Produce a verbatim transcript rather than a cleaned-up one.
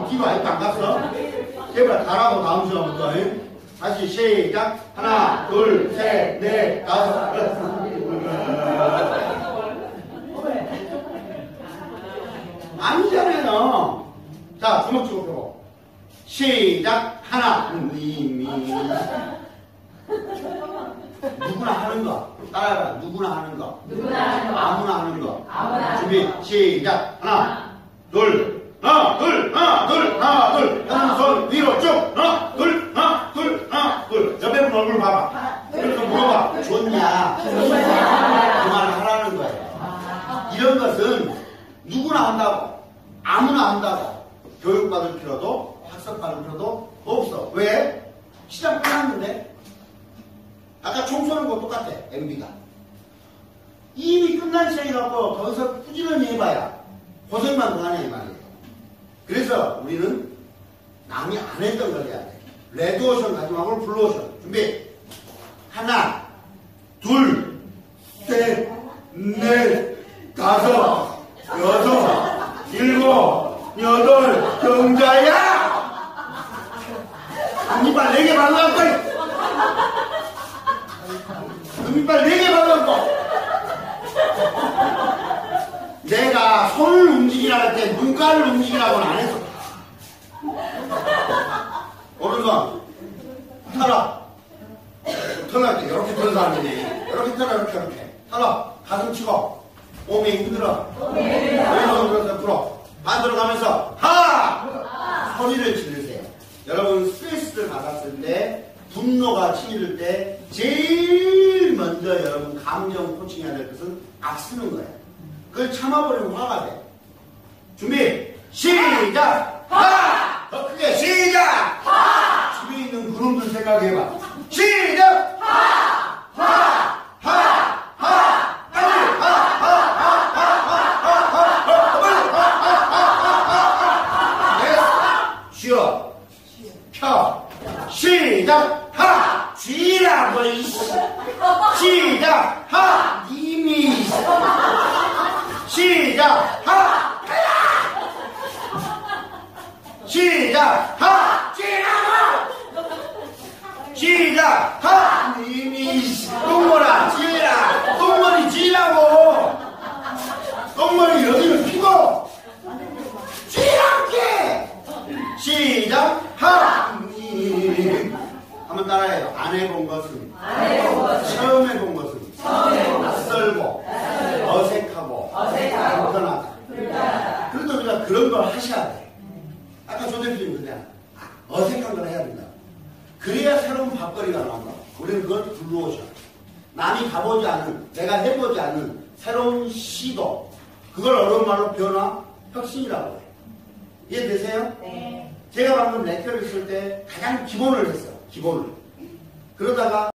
뒤로 아직도 안 갔어? 제발 가라고 다음 시간부터. 다시 시작. 하나, 둘, 셋, 넷, 다섯. 아니잖아요. 자, 주먹 쥐고 펴고. 시작. 하나, 이미. 누구나 하는 거. 따라해봐. 누구나 하는 거. 누구나 하는 거. 아무나 하는 거. 아무나 준비. 하는 거. 시작. 하나, 둘. 하나, 둘, 하나, 둘, 하나, 둘. 왼손 위로 쭉. 하나, 둘, 하나, 둘, 하나, 둘. 옆에 분 얼굴 봐봐. 그래서 물어봐. 좋냐? 그 말을 하라는 거예요. 이런 것은 누구나 한다고. 아무나 한다고. 교육받을 필요도, 학습받을 필요도 없어. 왜? 시작 끝났는데? 아까 총 쏘는 거 똑같아. 엠비가. 이미 끝난 시간이라고 거기서 꾸준히 해봐야 고생만 더 하냐 이 말이에요. 그래서 우리는 남이 안 했던 걸 해야 돼. 레드오션 가지 말고 블루오션. 준비. 하나, 둘, 셋, 넷, 다섯, 여섯, 일곱, 여덟, 경자야! 금이빨 네 개 발라갖고! 금이빨 네 개 발라갖고! 내가 손을 움직이라고 할 때 눈가를 움직이라고는 안 했어. 오른손 털어. 털어야 돼. 이렇게 털는 사람이네. 이렇게 털어, 이렇게, 이렇게. 털어. 가슴 치고. 몸이 힘들어. 왼손 그래서 풀어. 반대로 가면서 하! 소리를 지르세요. 여러분 스트레스를 받았을 때, 분노가 치밀을 때 제일 먼저 여러분 감정 코칭해야 될 것은 악쓰는 거예요. 그걸 참아버리면 화가 돼. 준비 시작! 하! 더 크게 시작! 하! 집에 있는 그놈들 생각해봐. 시작! 하! 하! 하! 하! 빨리! 하! 하! 하! 하! 하! 하! 빨리! 하! 하! 하! 하! 하! 쉬어. 펴. 시작! 하! 쥐라고 이씨. 시작! 하! 이미 시작! 하! 시작! 하! 쥐라고! 시작! 하! 이미 똥머라 쥐라! 똥머리 쥐라고! 똥머리 여기를 피고! 쥐라게! 시작! 하! 한번 따라해요. 안 해본 것은, 안 해본 것은, 처음 해본 것은, 처음 해본 낯설고, 낯설고, 어색하고, 어색하고, 불편하다. 불편하다. 그래도 우리가 그런 걸 하셔야 돼. 아까 조 대표님 그냥 어색한 걸 해야 된다. 그래야 새로운 밥거리가 나온다. 우리는 그걸 블루오션. 남이 가보지 않은, 내가 해보지 않은 새로운 시도. 그걸 어려운 말로 변화, 혁신이라고 해. 이해되세요? 네. 제가 방금 렉처를 쓸 때 가장 기본을 했어요. 기본을. 그러다가